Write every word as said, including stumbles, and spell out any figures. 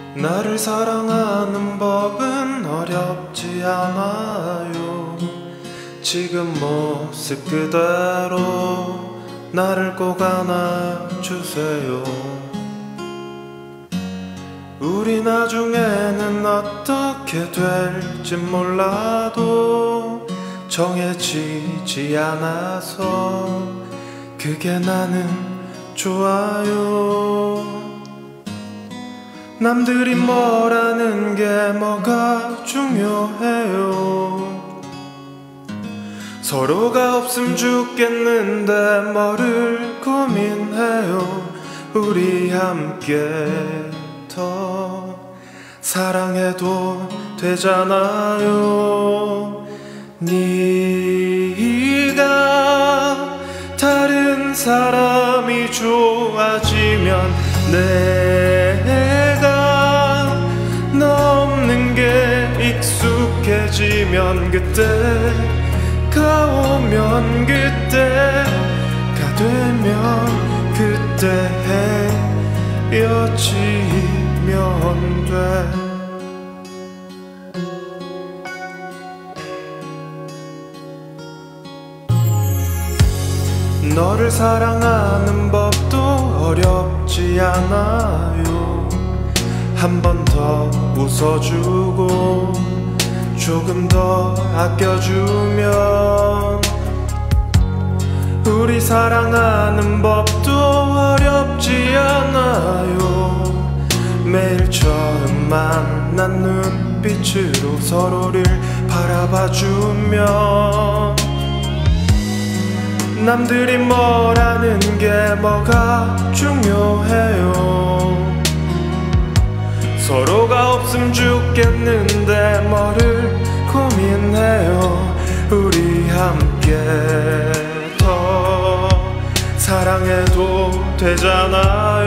나를 사랑하는 법은 어렵지 않아요. 지금 모습 그대로 나를 꼭 안아주세요. 우리 나중에는 어떻게 될지 몰라도 정해지지 않아서 그게 나는 좋아요. 남들이 뭐라는 게 뭐가 중요해요. 서로가 없음 죽겠는데 뭐를 고민해요. 우리 함께 더 사랑해도 되잖아요. 네가 다른 사람이 좋아지면 내가 너 없는 게 익숙해지면 그때가 오면 그때가 되면 그때 헤어지면 돼. 너를 사랑하는 법도 어렵지 않아요. 한 번 더 웃어주고 조금 더 아껴주면 우리 사랑하는 법도 어렵지 않아요. 매일 처음 만난 눈빛으로 서로를 바라봐주면 남들이 뭐라는 게 뭐가 중요해요. 서로가 없음 죽겠는데 뭐를 고민해요. 우리 함께 더 사랑해도 되잖아요.